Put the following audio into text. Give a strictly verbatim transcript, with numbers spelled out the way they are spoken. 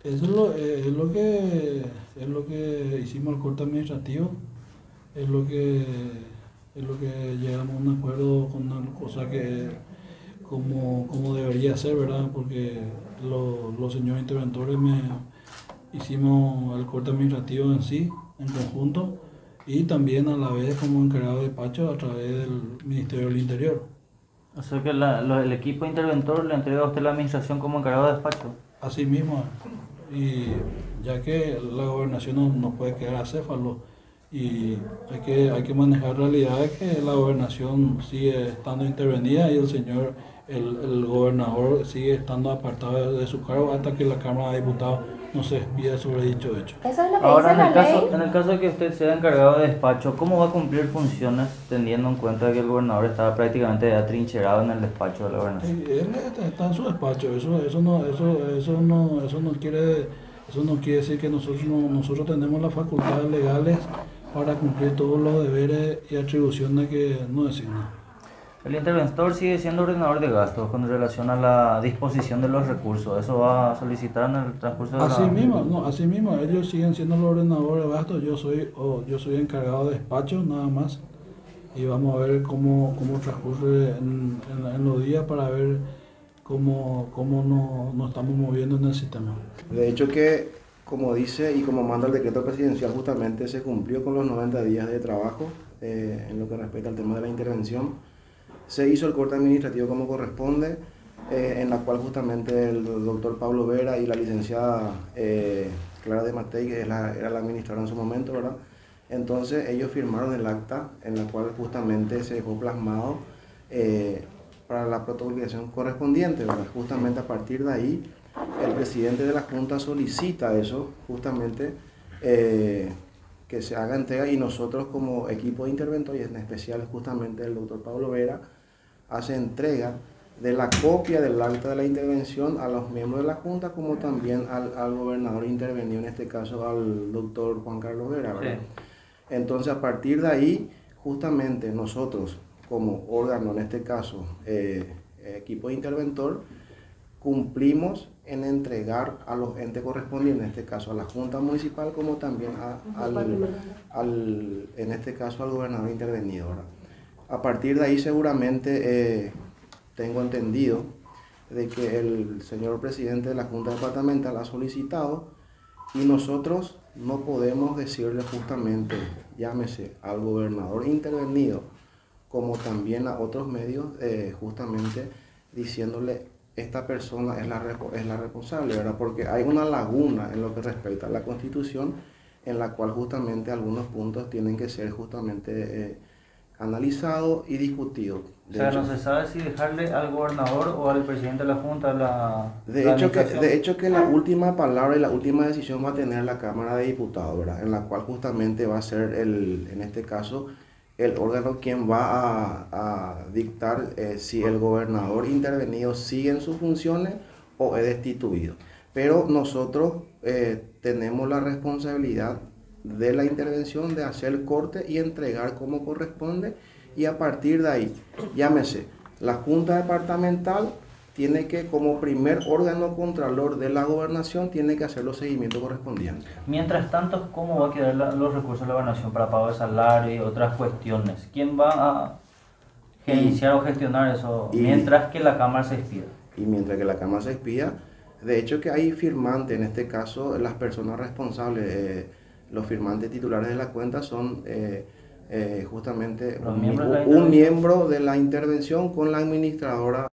Eso es lo, eh, es lo que es lo que hicimos el corte administrativo, es lo que es lo que llegamos a un acuerdo con una cosa que como, como debería ser, ¿verdad? Porque lo- los señores interventores me hicimos el corte administrativo en sí, en conjunto, y también a la vez como encargado de despacho a través del Ministerio del Interior. O sea que la- lo- el equipo interventor le entrega a usted la administración como encargado de despacho. Así mismo, y ya que la gobernación no, no puede quedar acéfalo y hay que, hay que manejar realidades que la gobernación sigue estando intervenida y el señor, el, el gobernador sigue estando apartado de, de su cargo hasta que la Cámara de Diputados no se despida sobre dicho hecho. Eso es lo que Ahora, dice en la el caso, ley. en el caso de que usted sea encargado de despacho, ¿cómo va a cumplir funciones teniendo en cuenta que el gobernador estaba prácticamente atrincherado en el despacho de la gobernación? Y él está, está en su despacho, eso, eso no, eso, eso no, eso no quiere, eso no quiere decir que nosotros no, nosotros tenemos las facultades legales para cumplir todos los deberes y atribuciones que nos designan. El interventor sigue siendo ordenador de gastos con relación a la disposición de los recursos. ¿Eso va a solicitar en el transcurso de Así la...? mismo, no, así mismo, ellos siguen siendo los ordenadores de gastos, yo soy, oh, yo soy encargado de despacho nada más y vamos a ver cómo, cómo transcurre en, en- en los días para ver cómo, cómo nos, nos estamos moviendo en el sistema. De hecho que, como dice y como manda el decreto presidencial, justamente se cumplió con los noventa días de trabajo eh, en lo que respecta al tema de la intervención. Se hizo el corte administrativo como corresponde, eh, en la cual justamente el doctor Pablo Vera y la licenciada eh, Clara de Matei, que es la, era la administradora en su momento, ¿verdad? Entonces ellos firmaron el acta en la cual justamente se dejó plasmado eh, para la protocolización correspondiente, ¿verdad? Justamente a partir de ahí el presidente de la Junta solicita eso, justamente eh, que se haga entrega, y nosotros como equipo de interventor, y en especial justamente el doctor Pablo Vera, hace entrega de la copia del acta de la intervención a los miembros de la Junta, como también al, al gobernador intervenido, en este caso al doctor Juan Carlos Vera, ¿verdad? Sí. Entonces, a partir de ahí, justamente nosotros, como órgano, en este caso, eh, equipo de interventor, cumplimos en entregar a los entes correspondientes, en este caso a la Junta Municipal, como también a, al, al, en este caso al gobernador intervenido, ¿verdad? A partir de ahí seguramente eh, tengo entendido de que el señor presidente de la Junta Departamental ha solicitado, y nosotros no podemos decirle justamente, llámese al gobernador intervenido, como también a otros medios, eh, justamente diciéndole esta persona es la, es la responsable, ¿verdad? Porque hay una laguna en lo que respecta a la Constitución, en la cual justamente algunos puntos tienen que ser justamente eh, analizados y discutidos. O sea, no se sabe si dejarle al gobernador o al presidente de la Junta la, De la hecho, que, administración. de hecho que la última palabra y la última decisión va a tener la Cámara de Diputados, ¿verdad? En la cual justamente va a ser, el, en este caso, el órgano quien va a, a dictar eh, si el gobernador intervenido sigue en sus funciones o es destituido. Pero nosotros eh, tenemos la responsabilidad de la intervención, de hacer el corte y entregar como corresponde, y a partir de ahí, llámese, la Junta Departamental tiene que, como primer órgano contralor de la gobernación, tiene que hacer los seguimientos correspondientes. Mientras tanto, ¿cómo va a quedar la- los recursos de la gobernación para pago de salario y otras cuestiones? ¿Quién va a gerenciar o gestionar eso y- mientras que la Cámara se expida? Y mientras que la Cámara se expía, de hecho que hay firmantes, en este caso las personas responsables, eh, los firmantes titulares de la cuenta son eh, eh, justamente Los un, miembros de la un intervención. miembro de la intervención con la administradora